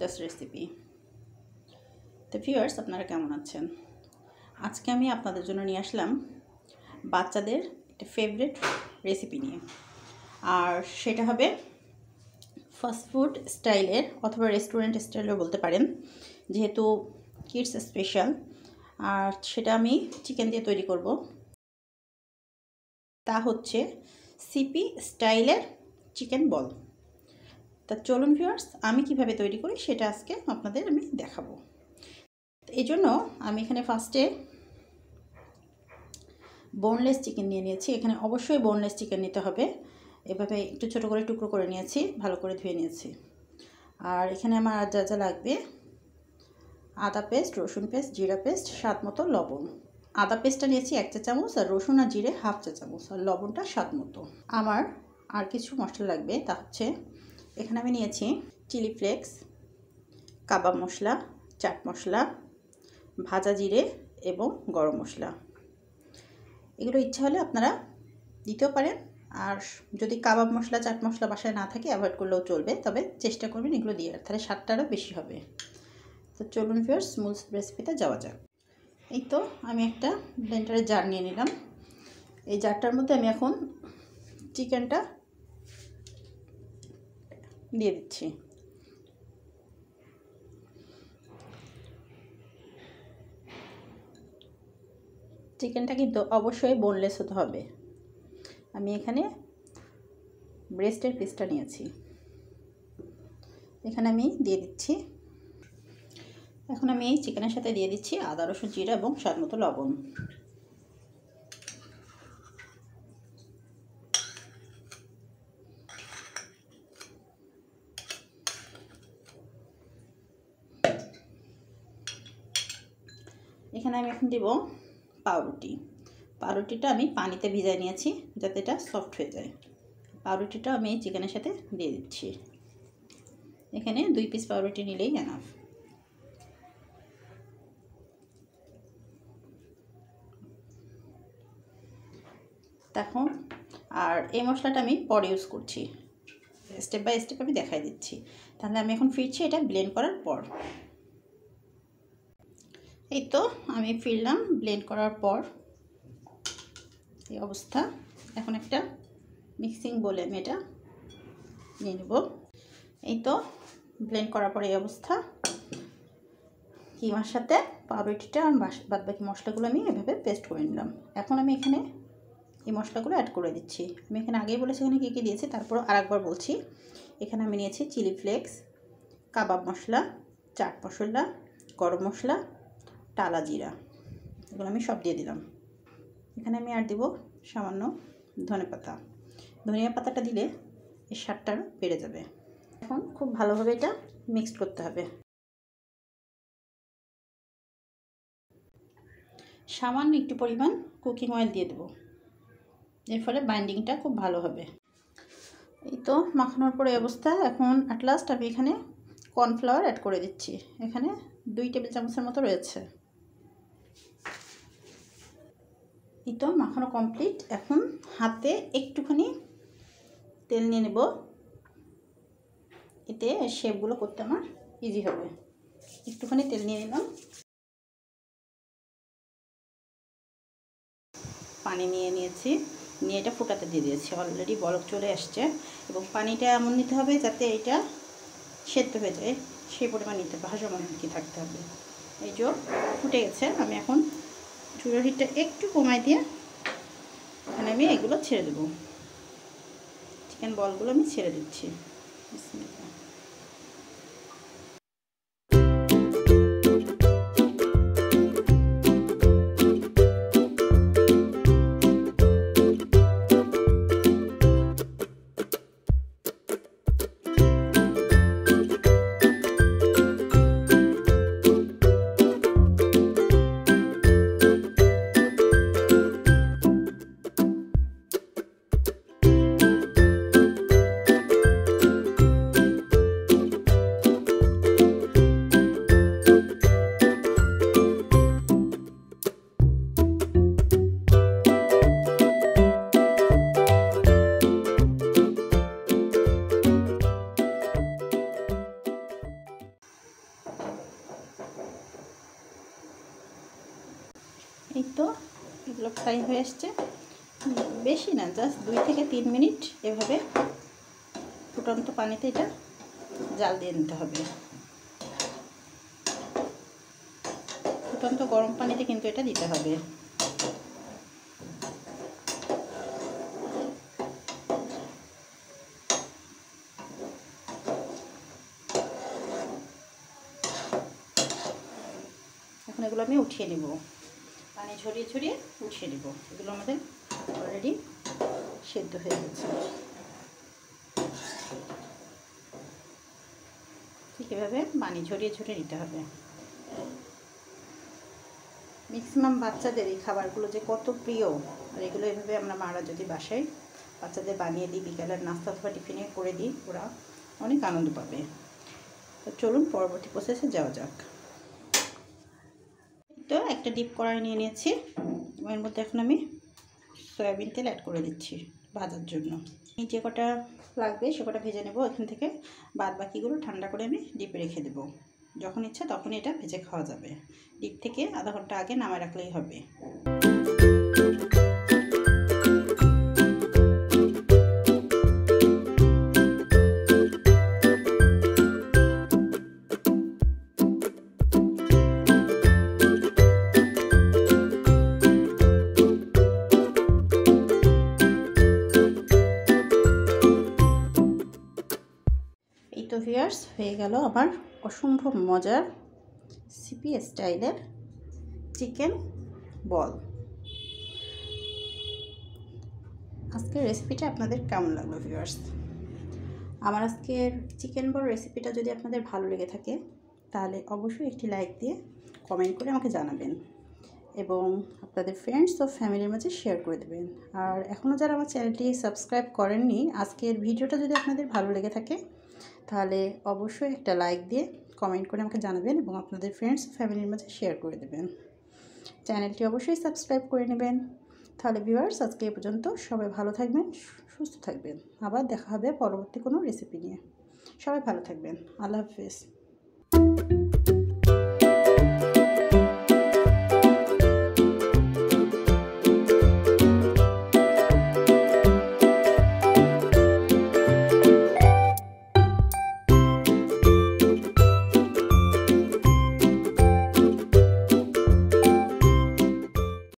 Mukta's recipe. তো viewers, আপনারা কেমন আছেন? আজকে আমি আপনাদের জন্য নিয়ে আসলাম বাচ্চাদের একটা ফেভারিট রেসিপি নিয়ে, আর সেটা হবে ফাস্টফুড স্টাইলের অথবা রেস্টুরেন্ট স্টাইলের বলতে পারেন, যেহেতু কিডস স্পেশাল। আর সেটা আমি চিকেন দিয়ে তৈরি করব। তা হচ্ছে সিপি স্টাইলের চিকেন বল। তা চলুন ভিউয়ার্স, আমি কিভাবে তৈরি করি সেটা আজকে আপনাদের আমি দেখাবো। এই জন্য আমি এখানে ফার্স্টে বোনলেস চিকেন নিয়ে নিয়েছি। এখানে অবশ্যই বোনলেস চিকেন নিতে হবে। এভাবে একটু ছোটো করে টুকরো করে নিয়েছি, ভালো করে ধুয়ে নিয়েছি। আর এখানে আমার যা যা লাগবে: আদা পেস্ট, রসুন পেস্ট, জিরা পেস্ট, স্বাদ মতো লবণ। আদা পেস্টটা নিয়েছি 1 চা চামচ, আর রসুন আর জিরে 1/2 চা চামচ, আর লবণটা স্বাদ মতো। আমার আর কিছু মশলা লাগবে, তা হচ্ছে এখানে আমি নিয়েছি চিলি ফ্লেক্স, কাবাব মশলা, চাট মশলা, ভাজা জিরে এবং গরম মশলা। এগুলো ইচ্ছা হলে আপনারা দিতেও পারেন, আর যদি কাবাব মশলা, চাট মশলা বাসায় না থাকে অ্যাভয়েড করলেও চলবে, তবে চেষ্টা করবেন এগুলো দিয়ে, তাহলে স্বাদটা আরও বেশি হবে। তো চলুন ভিউয়ার্স, মূল রেসিপিতে যাওয়া যাক। এই তো আমি একটা ব্লেন্ডারের জার নিয়ে নিলাম। এই জারটার মধ্যে আমি এখন চিকেনটা দিয়ে দিচ্ছি। চিকেনটা কিন্তু অবশ্যই বোনলেস হতে হবে। আমি এখানে ব্রেস্টের পিসটা নিয়েছি, এখানে আমি দিয়ে দিচ্ছি। এখন আমি এই চিকেনের সাথে দিয়ে দিচ্ছি আদা, রসুন, জিরা এবং স্বাদ মতো লবণ। এখানে আমি এখন দেব পাউরুটি। পাউরুটিটা আমি পানিতে ভিজিয়ে নিয়েছি যাতে এটা সফট হয়ে যায়। পাউরুটিটা আমি চিকেনের সাথে দিয়ে দিচ্ছি। এখানে 2 পিস পাউরুটি নিলেই এনাফ। তখন আর এই মশলাটা আমি পরে ইউজ করছি, স্টেপ বাই স্টেপ আমি দেখাই দিচ্ছি। তাহলে আমি এখন ফিরছি এটা ব্লেন্ড করার পর। এই তো আমি ফিরলাম ব্লেন্ড করার পর, এই অবস্থা। এখন একটা মিক্সিং বলে আমি এটা নিয়ে নেব। এই তো ব্লেন্ড করার পর এই অবস্থা। কিমার সাথে পাউরুটিটা আর বাদ বাকি মশলাগুলো আমি এভাবে পেস্ট করে নিলাম। এখন আমি এখানে এই মশলাগুলো অ্যাড করে দিচ্ছি। আমি এখানে আগেই বলেছি এখানে কী কী দিয়েছি, তারপর আরেকবার বলছি। এখানে আমি নিয়েছি চিলি ফ্লেক্স, কাবাব মশলা, চাট মশলা, গরম মশলা, টালা জিরা, এগুলো আমি সব দিয়ে দিলাম। এখানে আমি আর দেবো সামান্য ধনেপাতা। ধনিয়া পাতাটা দিলে এর স্বাদটা আরও বেড়ে যাবে। এখন খুব ভালোভাবে এটা মিক্সড করতে হবে। সামান্য একটু পরিমাণ কুকিং অয়েল দিয়ে দেবো, এর ফলে বাইন্ডিংটা খুব ভালো হবে। এই তো মাখানোর পরে অবস্থা। এখন অ্যাট লাস্ট আমি এখানে কর্নফ্লাওয়ার অ্যাড করে দিচ্ছি। এখানে 2 টেবিল চামচের মতো রয়েছে। এই তো মাখানো কমপ্লিট। এখন হাতে একটুখানি তেল নিয়ে নেব, এতে শেপগুলো করতে আমার ইজি হবে। একটুখানি তেল নিয়ে নিলাম, পানি নিয়ে নিয়েছি, নিয়ে এটা ফুটাতে দিয়ে দিয়েছি। অলরেডি বলক চলে আসছে, এবং পানিটা এমন নিতে হবে যাতে এটা সেদ্ধ হয়ে যায়, সেই পরিমাণ নিতে হবে, ভাসমান কি থাকতে হবে। এই যে ফুটে গেছে। আমি এখন চুলার হিটটা একটু কমাই দিয়ে এখানে আমি এগুলো ছেড়ে দেবো। চিকেন বলগুলো আমি ছেড়ে দিচ্ছি। বিসমিল্লাহ। এই তো এগুলো ফ্রাই হয়ে আসছে, বেশি না, জাস্ট 2 থেকে 3 মিনিট এভাবে ফুটন্ত পানিতে এটা জাল দিয়ে নিতে হবে। ফুটন্ত গরম পানিতে কিন্তু এটা দিতে হবে। এখন এগুলো আমি উঠিয়ে নেব, পানি ঝরিয়ে ঝরিয়ে উঠিয়ে নেব। এগুলো আমাদের অলরেডি সেদ্ধ হয়ে গেছে। ঠিক এভাবে পানি ঝরিয়ে ঝরিয়ে নিতে হবে। ম্যাক্সিমাম বাচ্চাদের এই খাবারগুলো যে কত প্রিয়, আর এগুলো এভাবে আমরা মারা যদি বাসায় বাচ্চাদের বানিয়ে দিই, বিকালের নাস্তা অথবা টিফিনে করে দিই, ওরা অনেক আনন্দ পাবে। তো চলুন পরবর্তী প্রসেসে যাওয়া যাক। তো একটা ডিপ কড়াই নিয়ে নিয়েছি, এর মধ্যে এখন আমি সয়াবিন তেল অ্যাড করে দিচ্ছি ভাজার জন্য। এই যে কটা লাগবে সে কটা ভেজে নেব এখান থেকে, বাদ বাকিগুলো ঠান্ডা করে আমি ডিপে রেখে দেবো। যখন ইচ্ছা তখনই এটা ভেজে খাওয়া যাবে। ডিপ থেকে আধা ঘন্টা আগে নামায় রাখলেই হবে। এই তো ভিউয়ার্স, হয়ে গেল আমার অসম্ভব মজার সিপি স্টাইলের চিকেন বল। আজকের রেসিপিটা আপনাদের কেমন লাগলো ভিউয়ার্স? আমার আজকের চিকেন বল রেসিপিটা যদি আপনাদের ভালো লেগে থাকে তাহলে অবশ্যই একটি লাইক দিয়ে কমেন্ট করে আমাকে জানাবেন এবং আপনাদের ফ্রেন্ডস ও ফ্যামিলির মাঝে শেয়ার করে দেবেন। আর এখনও যারা আমার চ্যানেলটি সাবস্ক্রাইব করেননি, আজকের ভিডিওটা যদি আপনাদের ভালো লেগে থাকে তাহলে অবশ্যই একটা লাইক দিয়ে কমেন্ট করে আমাকে জানাবেন এবং আপনাদের ফ্রেন্ডস ফ্যামিলির মাঝে শেয়ার করে দেবেন। চ্যানেলটি অবশ্যই সাবস্ক্রাইব করে নেবেন। তাহলে ভিউয়ার্স, আজকে এ পর্যন্ত। সবাই ভালো থাকবেন, সুস্থ থাকবেন। আবার দেখা হবে পরবর্তী কোনো রেসিপি নিয়ে। সবাই ভালো থাকবেন। আল্লাহ হাফেজ।